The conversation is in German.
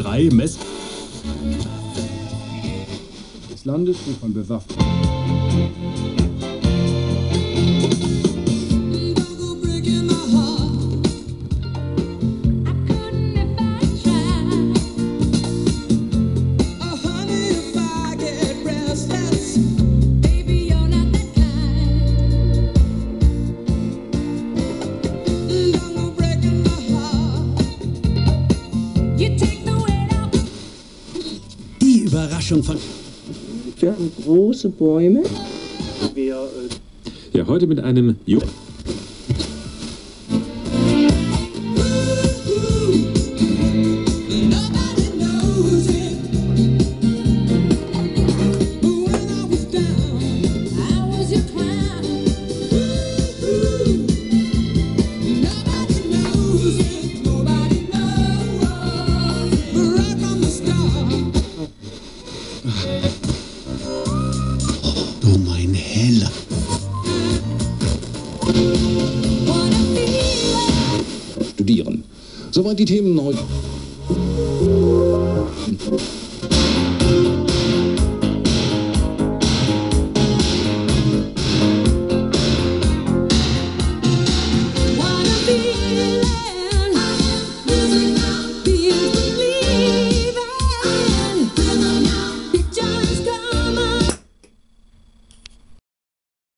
3 Mess des Landes und von Bewaffnung. Die Überraschung von... Wir haben große Bäume. Ja, heute mit einem Oh mein Heller. Studieren. Soweit die Themen heute.